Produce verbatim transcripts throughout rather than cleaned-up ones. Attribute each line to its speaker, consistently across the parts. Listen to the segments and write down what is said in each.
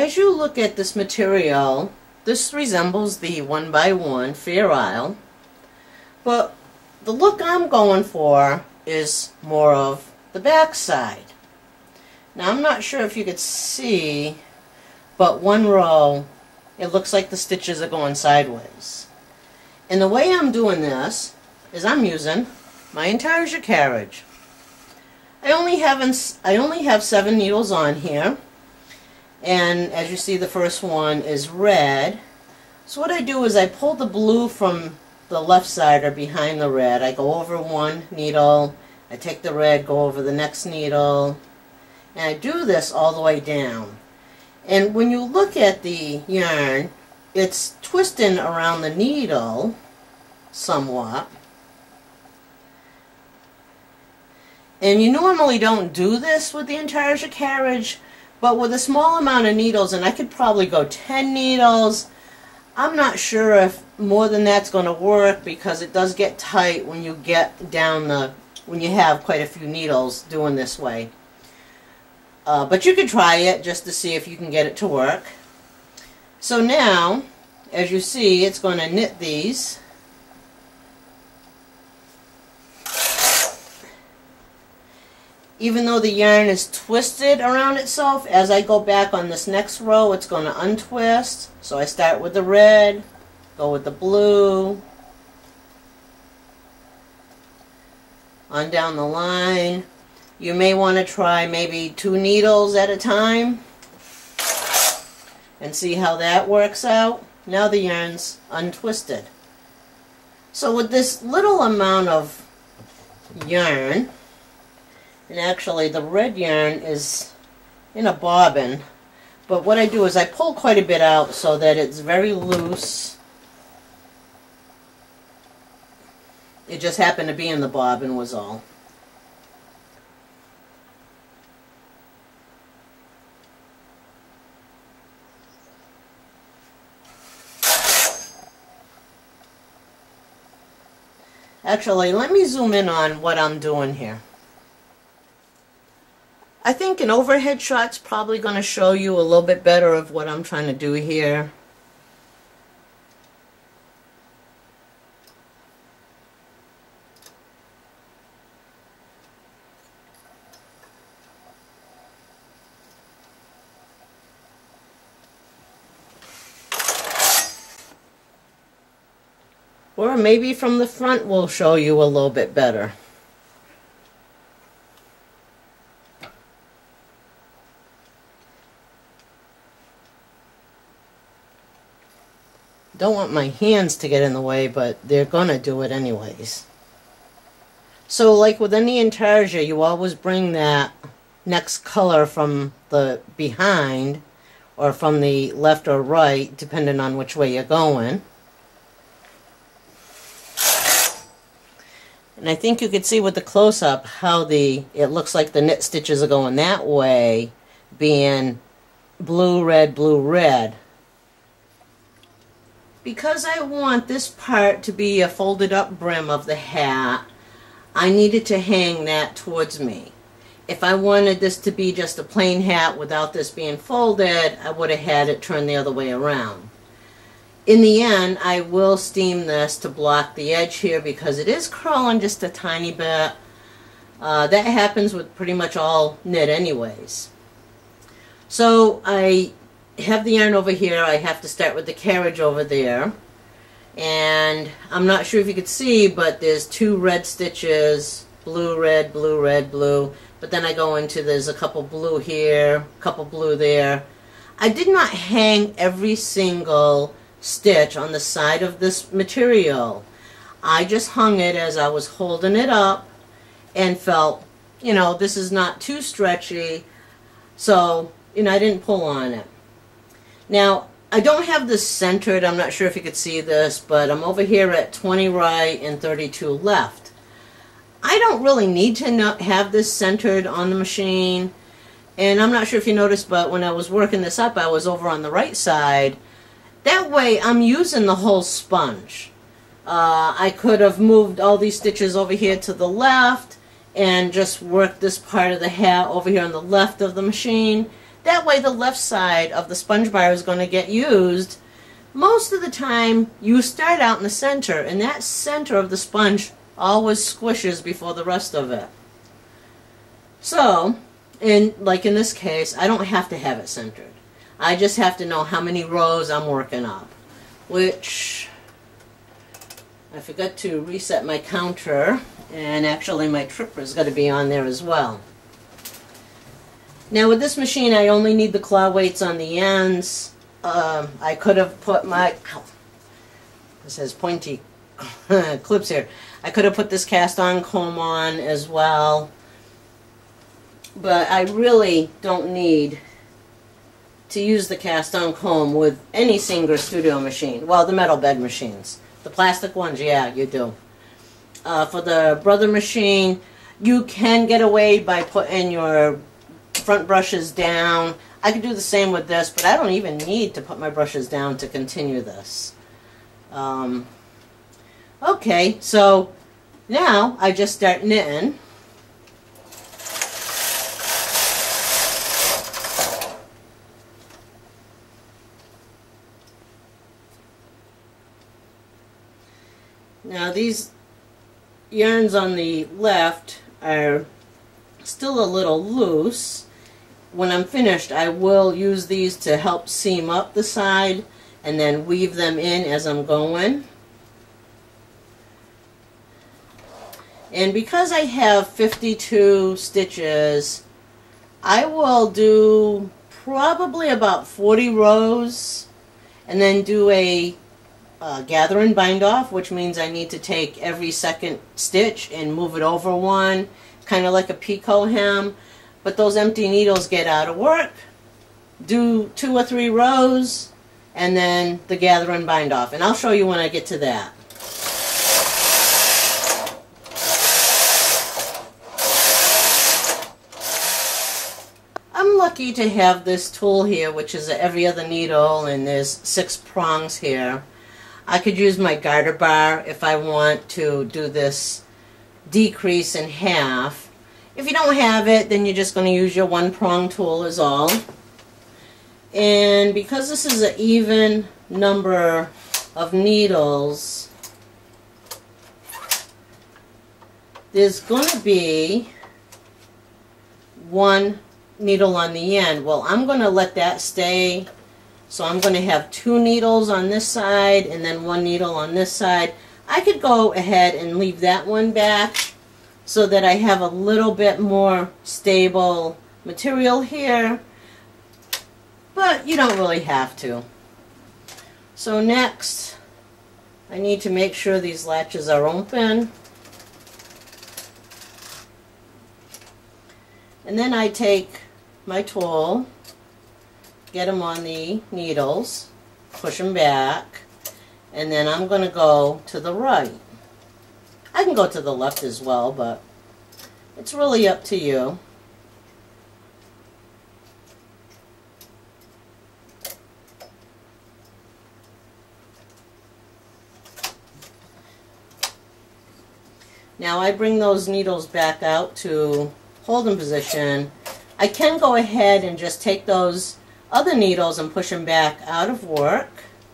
Speaker 1: as you look at this material, this resembles the one by one Fair Isle, but the look I'm going for is more of the back side. Now I'm not sure if you could see, but one row, it looks like the stitches are going sideways. And the way I'm doing this is I'm using my Intarsia Carriage. I only have I only have seven needles on here, and as you see, the first one is red. So what I do is I pull the blue from the left side or behind the red. I go over one needle, I take the red, go over the next needle, and I do this all the way down. And when you look at the yarn, it's twisting around the needle somewhat. And you normally don't do this with the Intarsia Carriage, but with a small amount of needles, and I could probably go ten needles, I'm not sure if more than that's going to work, because it does get tight when you get down the, when you have quite a few needles doing this way. Uh, but you could try it just to see if you can get it to work. So now, as you see, it's going to knit these. Even though the yarn is twisted around itself, as I go back on this next row, it's going to untwist. So I start with the red, go with the blue, on down the line. You may want to try maybe two needles at a time and see how that works out. Now the yarn's untwisted. So with this little amount of yarn, and actually the red yarn is in a bobbin, but what I do is I pull quite a bit out so that it's very loose. It just happened to be in the bobbin was all. Actually, let me zoom in on what I'm doing here. I think an overhead shot's probably going to show you a little bit better of what I'm trying to do here. Or maybe from the front will show you a little bit better. Don't want my hands to get in the way, but they're gonna do it anyways. So like with any Intarsia, you always bring that next color from the behind or from the left or right, depending on which way you're going. And I think you could see with the close-up how the it looks like the knit stitches are going that way, being blue, red, blue, red. Because I want this part to be a folded up brim of the hat, I needed to hang that towards me. If I wanted this to be just a plain hat without this being folded, I would have had it turned the other way around. In the end, I will steam this to block the edge here because it is curling just a tiny bit. Uh, that happens with pretty much all knit anyways. So I have the yarn over here. I have to start with the carriage over there. And I'm not sure if you could see, but there's two red stitches, blue, red, blue, red, blue. But then I go into, there's a couple blue here, a couple blue there. I did not hang every single stitch on the side of this material. I just hung it as I was holding it up and felt, you know, this is not too stretchy. So, you know, I didn't pull on it. Now, I don't have this centered. I'm not sure if you could see this, but I'm over here at twenty right and thirty-two left. I don't really need to not have this centered on the machine. And I'm not sure if you noticed, but when I was working this up, I was over on the right side. That way, I'm using the whole sponge. Uh, I could have moved all these stitches over here to the left and just worked this part of the hat over here on the left of the machine. That way the left side of the sponge bar is going to get used. Most of the time you start out in the center, and that center of the sponge always squishes before the rest of it. So, in, like in this case, I don't have to have it centered. I just have to know how many rows I'm working up, which I forgot to reset my counter, and actually my tripper is going to be on there as well. Now with this machine I only need the claw weights on the ends. Um, I could have put my, ow, this has pointy clips here. I could have put this cast on comb on as well. But I really don't need to use the cast on comb with any Singer Studio machine. Well, the metal bed machines. The plastic ones, yeah, you do. Uh, for the Brother machine, you can get away by putting your front brushes down. I could do the same with this, but I don't even need to put my brushes down to continue this. Um, okay, so now I just start knitting. Now these yarns on the left are still a little loose. When I'm finished, I will use these to help seam up the side and then weave them in as I'm going. And because I have fifty-two stitches, I will do probably about forty rows and then do a Uh, gather and bind off, which means I need to take every second stitch and move it over one, kind of like a picot hem. But those empty needles get out of work, do two or three rows, and then the gather and bind off. And I'll show you when I get to that. I'm lucky to have this tool here, which is every other needle, and there's six prongs here. I could use my garter bar if I want to do this decrease in half. If you don't have it, then you're just going to use your one prong tool is all. And because this is an even number of needles, there's going to be one needle on the end. Well, I'm going to let that stay. So I'm going to have two needles on this side and then one needle on this side. I could go ahead and leave that one back so that I have a little bit more stable material here, but you don't really have to. So next, I need to make sure these latches are open. And then I take my tool, get them on the needles, push them back, and then I'm going to go to the right. I can go to the left as well, but it's really up to you. Now I bring those needles back out to holding position. I can go ahead and just take those other needles and push them back out of work.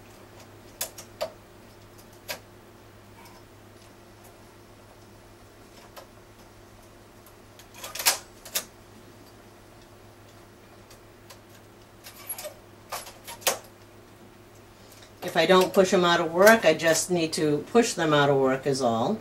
Speaker 1: If I don't push them out of work, I just need to push them out of work is all.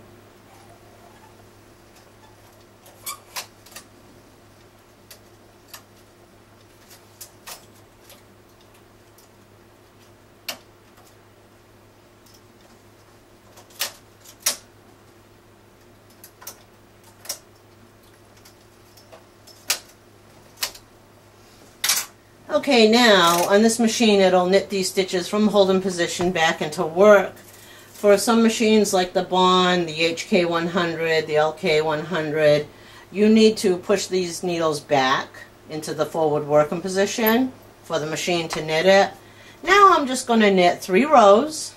Speaker 1: Okay, now on this machine it'll knit these stitches from holding position back into work. For some machines like the Bond, the H K one hundred, the L K one hundred, you need to push these needles back into the forward working position for the machine to knit it. Now I'm just going to knit three rows.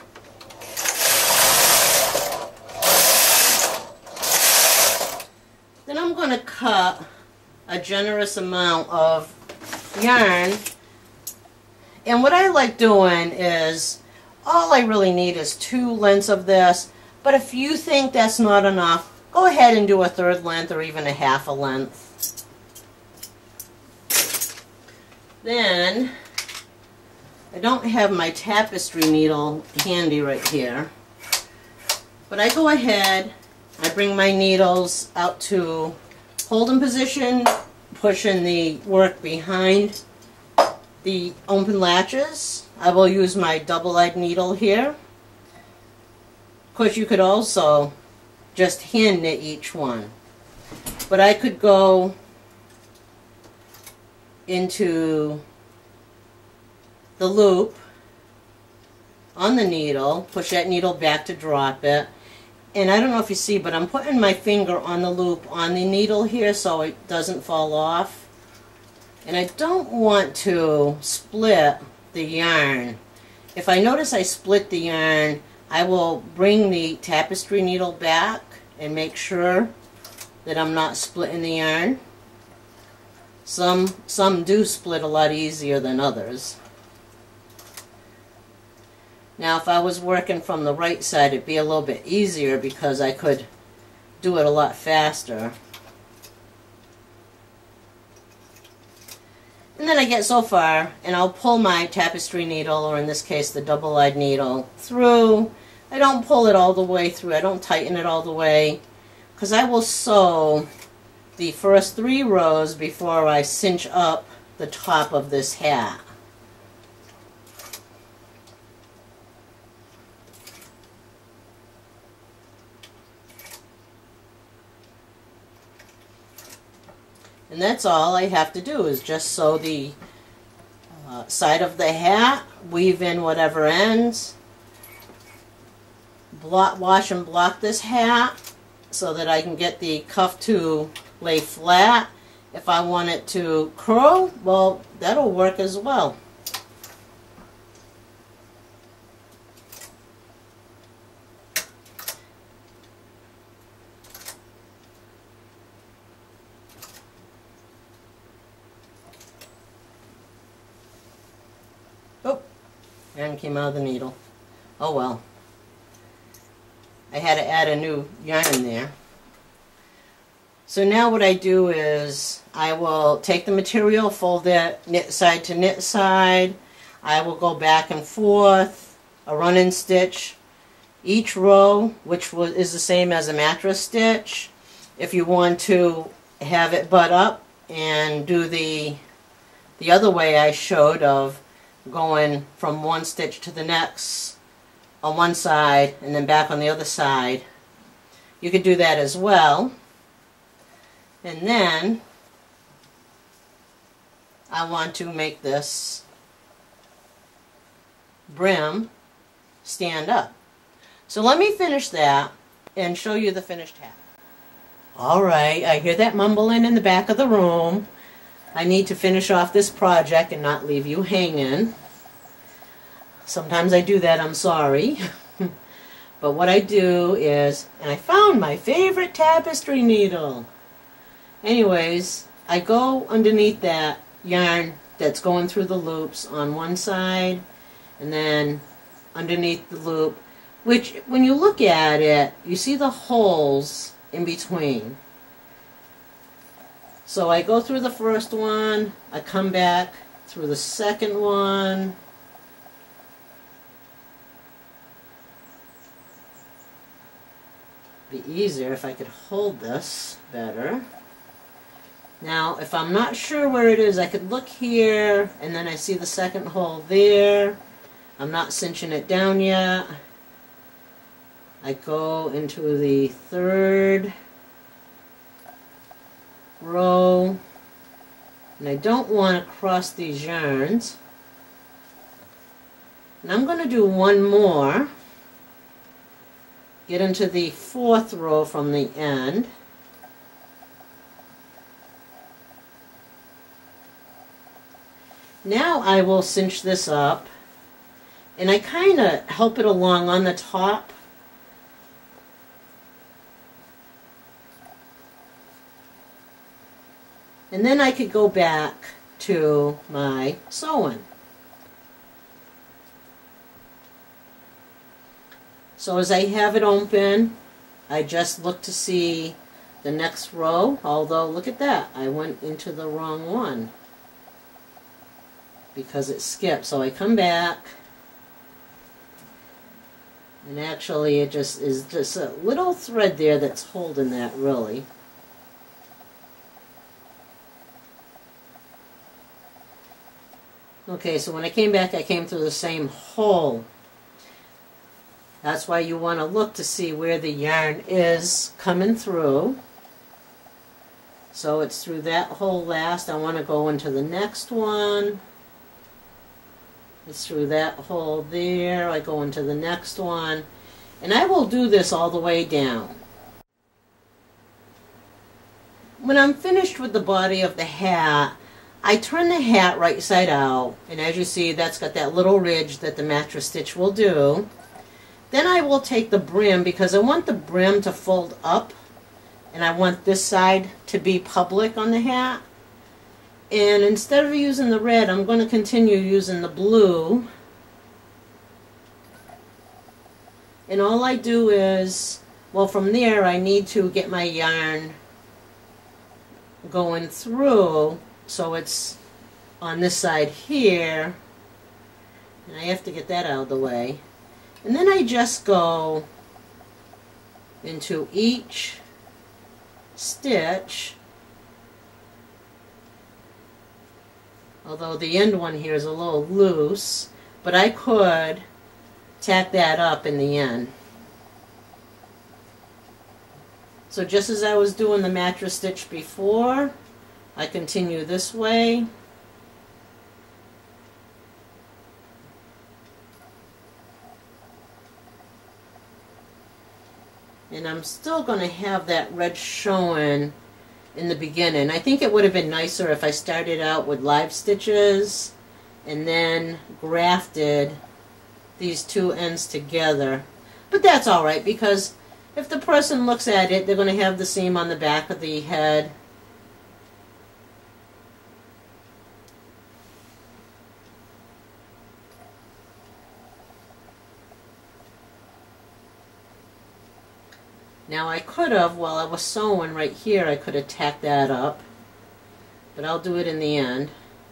Speaker 1: Then I'm going to cut a generous amount of yarn. And what I like doing is, all I really need is two lengths of this, but if you think that's not enough, go ahead and do a third length or even a half a length. Then, I don't have my tapestry needle handy right here, but I go ahead, I bring my needles out to holding position, pushing the work behind the open latches. I will use my double-eyed needle here. Of course, you could also just hand knit each one, but I could go into the loop on the needle, push that needle back to drop it, and I don't know if you see, but I'm putting my finger on the loop on the needle here so it doesn't fall off. And I don't want to split the yarn. If I notice I split the yarn, I will bring the tapestry needle back and make sure that I'm not splitting the yarn. Some, some do split a lot easier than others. Now if I was working from the right side, it'd be a little bit easier because I could do it a lot faster. And then I get so far, and I'll pull my tapestry needle, or in this case the double-eyed needle, through. I don't pull it all the way through. I don't tighten it all the way, because I will sew the first three rows before I cinch up the top of this hat. And that's all I have to do, is just sew the uh, side of the hat, weave in whatever ends, block, wash and block this hat so that I can get the cuff to lay flat. If I want it to curl, well, that'll work as well. Yarn came out of the needle. Oh well. I had to add a new yarn there. So now what I do is I will take the material, fold it knit side to knit side. I will go back and forth, a run-in stitch each row, which was, is the same as a mattress stitch. If you want to have it butt up and do the the other way I showed of going from one stitch to the next on one side and then back on the other side, you could do that as well. And then I want to make this brim stand up. So let me finish that and show you the finished hat. Alright, I hear that mumbling in the back of the room. I need to finish off this project and not leave you hanging. Sometimes I do that, I'm sorry. But what I do is, and I found my favorite tapestry needle. Anyways, I go underneath that yarn that's going through the loops on one side, and then underneath the loop, which when you look at it, you see the holes in between. So I go through the first one, I come back through the second one, be easier if I could hold this better. Now if I'm not sure where it is, I could look here and then I see the second hole there. I'm not cinching it down yet. I go into the third row, and I don't want to cross these yarns, and I'm going to do one more, get into the fourth row from the end, now I will cinch this up, and I kind of help it along on the top. And then I could go back to my sewing. So as I have it open, I just look to see the next row, although look at that, I went into the wrong one because it skipped. So I come back, and actually it just is just a little thread there that's holding that really. Okay, so when I came back, I came through the same hole. That's why you want to look to see where the yarn is coming through. So it's through that hole last. I want to go into the next one. It's through that hole there. I go into the next one. And I will do this all the way down. When I'm finished with the body of the hat, I turn the hat right side out. And as you see, that's got that little ridge that the mattress stitch will do. Then I will take the brim, because I want the brim to fold up, and I want this side to be public on the hat. And instead of using the red, I'm going to continue using the blue. And all I do is, well, from there I need to get my yarn going through, so it's on this side here, and I have to get that out of the way. And then I just go into each stitch, although the end one here is a little loose, but I could tack that up in the end. So just as I was doing the mattress stitch before, I continue this way. And I'm still going to have that red showing in the beginning. I think it would have been nicer if I started out with live stitches and then grafted these two ends together. But that's alright, because if the person looks at it, they're going to have the seam on the back of the head. Now I could have, while I was sewing right here, I could have tacked that up, but I'll do it in the end.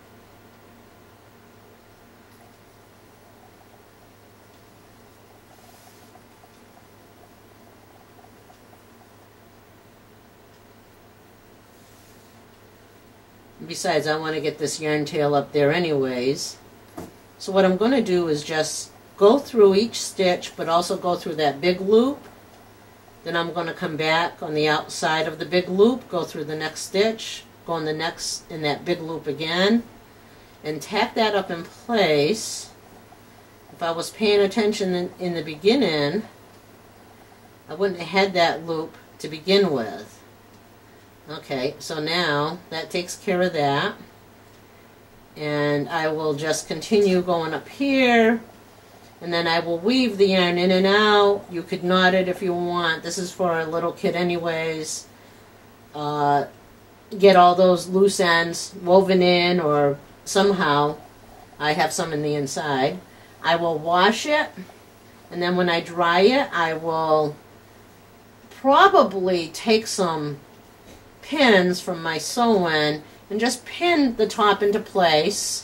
Speaker 1: Besides, I want to get this yarn tail up there anyways. So what I'm going to do is just go through each stitch, but also go through that big loop. Then I'm going to come back on the outside of the big loop, go through the next stitch, go on the next in that big loop again, and tack that up in place. If I was paying attention in, in the beginning, I wouldn't have had that loop to begin with. Okay, so now that takes care of that. And I will just continue going up here. And then I will weave the yarn in and out. You could knot it if you want. This is for a little kid anyways. Uh, get all those loose ends woven in, or somehow. I have some in the inside. I will wash it. And then when I dry it, I will probably take some pins from my sewing and just pin the top into place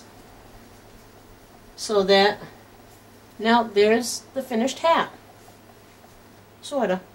Speaker 1: so that now there's the finished hat. Sorta.